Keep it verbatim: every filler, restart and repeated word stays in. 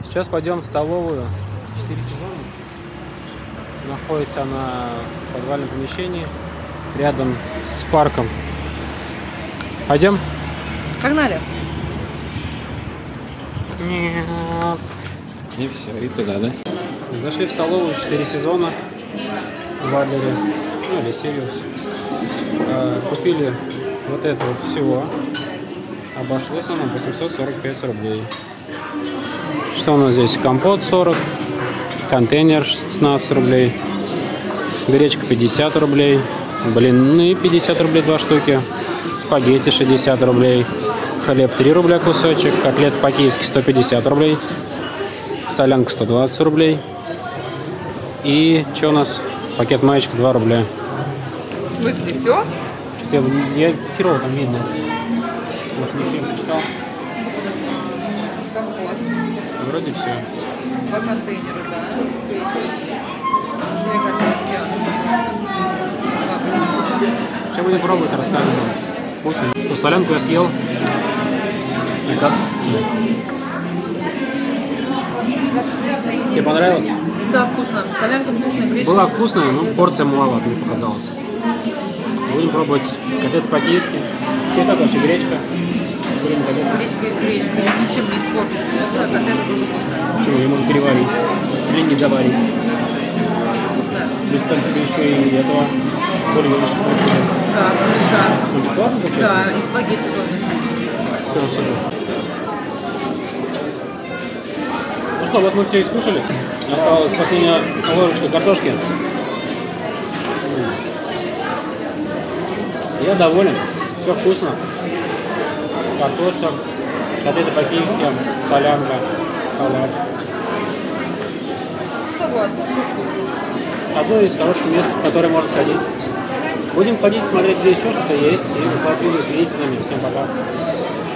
Сейчас пойдем в столовую. Четыре сезона. Находится она в подвальном помещении, рядом с парком. Пойдем? Погнали. И все, и туда, да? Зашли в столовую, четыре сезона в Адлере, ну или Сириус. А, купили вот это вот всего. Обошлось нам восемьсот сорок пять рублей. Что у нас здесь? Компот сорок, контейнер шестнадцать рублей, гречка пятьдесят рублей, блины пятьдесят рублей два штуки, спагетти шестьдесят рублей, хлеб три рубля кусочек, котлеты по-киевски сто пятьдесят рублей, солянка сто двадцать рублей. И что у нас? Пакет маечка два рубля. В смысле, все? Я, я херово там видно. Вот не всем почитал. Компот. Вроде все. Два контейнера, да. Две котлетки. Два блинчика. Сейчас будем пробовать, расскажем вам. Вкусно. Что, солянку я съел. И как? Тебе понравилось? Да, вкусно. Солянка вкусная, гречка. Была вкусная, но порция маловато, мне показалось. Будем пробовать котлеты по-киевски. Что это вообще, гречка? Блин, котлеты. Гречка из гречки. Ничем не испортишь. Вкусная, котлета тоже вкусная. Почему? Ее можно переварить. Или не доварить. Вкусная. Плюс там тебе еще и этого более немножко красиво. Да, кулеша. Ну, бесплатно получается? Да, и спагетти тоже. Все, супер. Ну что, вот мы все искушали. Осталась последняя ложечка картошки. Я доволен. Все вкусно. Картошка, котлеты по-киевски, солянка, салат. Согласна, все вкусно. Одно из хороших мест, в которое можно сходить. Будем ходить, смотреть, где еще что-то есть. И выкладывать видео, следите за нами. Всем пока.